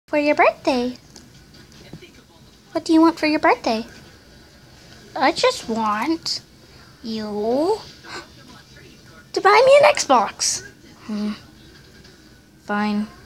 For your birthday? What do you want for your birthday? I just want you to buy me an Xbox. Fine.